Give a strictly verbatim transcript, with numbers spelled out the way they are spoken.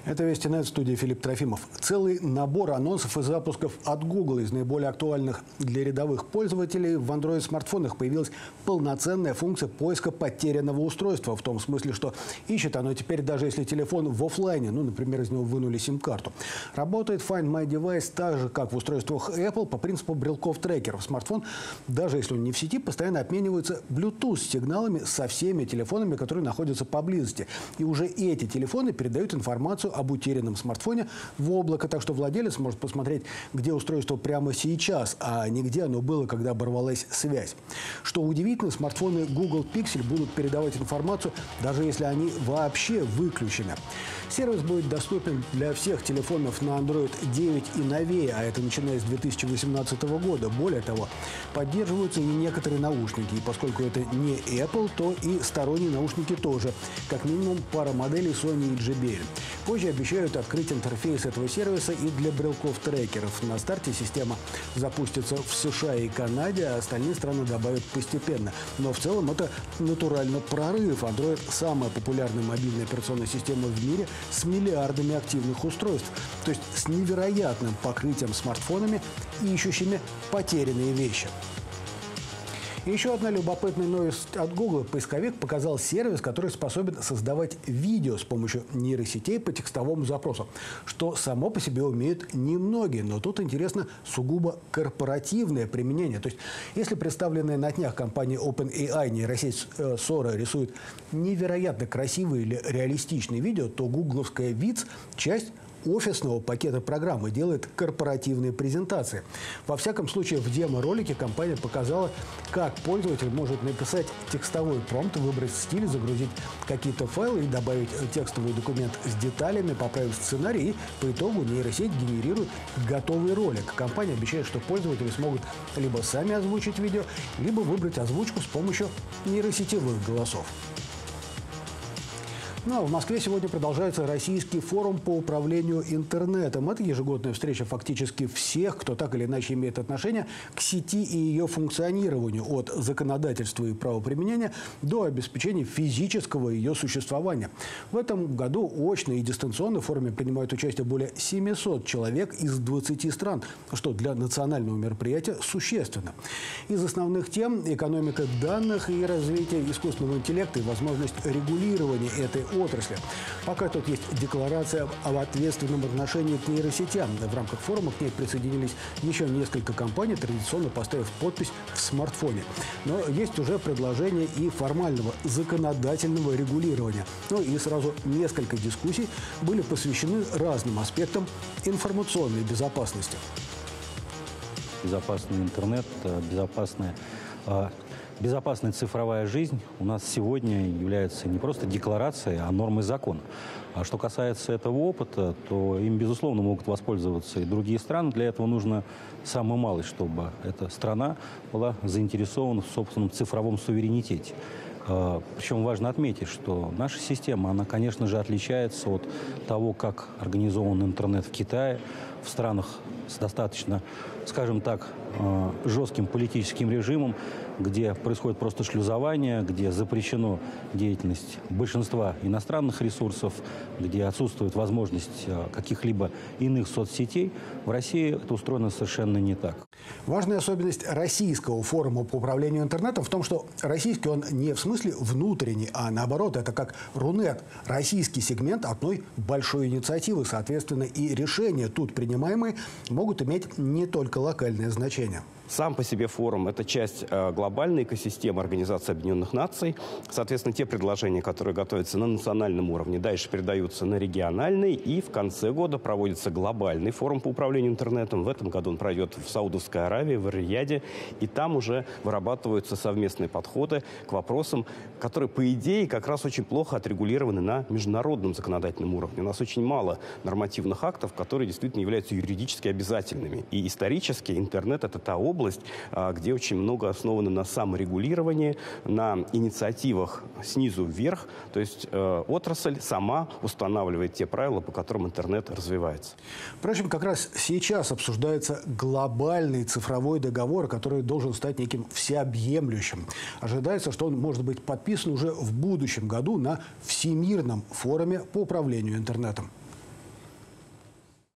Это Вести.нет, в студии Филипп Трофимов. Целый набор анонсов и запусков от Google из наиболее актуальных для рядовых пользователей. В Android-смартфонах появилась полноценная функция поиска потерянного устройства. В том смысле, что ищет оно теперь даже если телефон в офлайне. Ну, например, из него вынули сим-карту. Работает Find My Device так же, как в устройствах Apple, по принципу брелков-трекеров. Смартфон, даже если он не в сети, постоянно обменивается Bluetooth-сигналами со всеми телефонами, которые находятся поблизости. И уже эти телефоны передают информацию об утерянном смартфоне в облако, так что владелец может посмотреть, где устройство прямо сейчас, а не где оно было, когда оборвалась связь. Что удивительно, смартфоны Google Pixel будут передавать информацию, даже если они вообще выключены. Сервис будет доступен для всех телефонов на Android девять и новее, а это начиная с две тысячи восемнадцатого года. Более того, поддерживаются и некоторые наушники. И поскольку это не Apple, то и сторонние наушники тоже. Как минимум пара моделей Sony и джей би эл. Позже обещают открыть интерфейс этого сервиса и для брелков-трекеров. На старте система запустится в США и Канаде, а остальные страны добавят постепенно. Но в целом это натурально прорыв. Android – самая популярная мобильная операционная система в мире с миллиардами активных устройств. То есть с невероятным покрытием смартфонами, ищущими потерянные вещи. И еще одна любопытная новость от Google. Поисковик показал сервис, который способен создавать видео с помощью нейросетей по текстовому запросу, что само по себе умеют немногие. Но тут интересно сугубо корпоративное применение. То есть, если представленная на днях компания OpenAI нейросеть Sora рисует невероятно красивые или реалистичные видео, то гугловская Виц – часть офисного пакета программы, делает корпоративные презентации. Во всяком случае, в демо-ролике компания показала, как пользователь может написать текстовой промпт, выбрать стиль, загрузить какие-то файлы и добавить текстовый документ с деталями, поправить сценарий, и по итогу нейросеть генерирует готовый ролик. Компания обещает, что пользователи смогут либо сами озвучить видео, либо выбрать озвучку с помощью нейросетевых голосов. Ну, а в Москве сегодня продолжается Российский форум по управлению интернетом. Это ежегодная встреча фактически всех, кто так или иначе имеет отношение к сети и ее функционированию, от законодательства и правоприменения до обеспечения физического ее существования. В этом году очно и дистанционно в форуме принимают участие более семисот человек из двадцати стран, что для национального мероприятия существенно. Из основных тем – экономика данных и развитие искусственного интеллекта и возможность регулирования этой отрасли. Пока тут есть декларация об ответственном отношении к нейросетям. В рамках форума к ней присоединились еще несколько компаний, традиционно поставив подпись в смартфоне. Но есть уже предложение и формального законодательного регулирования. Ну и сразу несколько дискуссий были посвящены разным аспектам информационной безопасности. Безопасный интернет, безопасная Безопасная цифровая жизнь у нас сегодня является не просто декларацией, а нормой закона. А что касается этого опыта, то им, безусловно, могут воспользоваться и другие страны. Для этого нужно самое малое, чтобы эта страна была заинтересована в собственном цифровом суверенитете. Причем важно отметить, что наша система, она, конечно же, отличается от того, как организован интернет в Китае, в странах с достаточно, скажем так, жестким политическим режимом, где происходит просто шлюзование, где запрещена деятельность большинства иностранных ресурсов, где отсутствует возможность каких-либо иных соцсетей. В России это устроено совершенно не так. Важная особенность российского форума по управлению интернетом в том, что российский он не в смысле внутренний, а наоборот, это как Рунет. Российский сегмент одной большой инициативы. Соответственно, и решения тут принимаемые могут иметь не только локальное значение. Сам по себе форум – это часть э, глобальной экосистемы Организации Объединенных Наций. Соответственно, те предложения, которые готовятся на национальном уровне, дальше передаются на региональный. И в конце года проводится глобальный форум по управлению интернетом. В этом году он пройдет в Саудовской Аравии, в Эр-Рияде. И там уже вырабатываются совместные подходы к вопросам, которые, по идее, как раз очень плохо отрегулированы на международном законодательном уровне. У нас очень мало нормативных актов, которые действительно являются юридически обязательными. И исторически интернет – это та область, область, где очень много основано на саморегулировании, на инициативах снизу вверх. То есть э, отрасль сама устанавливает те правила, по которым интернет развивается. Впрочем, как раз сейчас обсуждается глобальный цифровой договор, который должен стать неким всеобъемлющим. Ожидается, что он может быть подписан уже в будущем году на Всемирном форуме по управлению интернетом.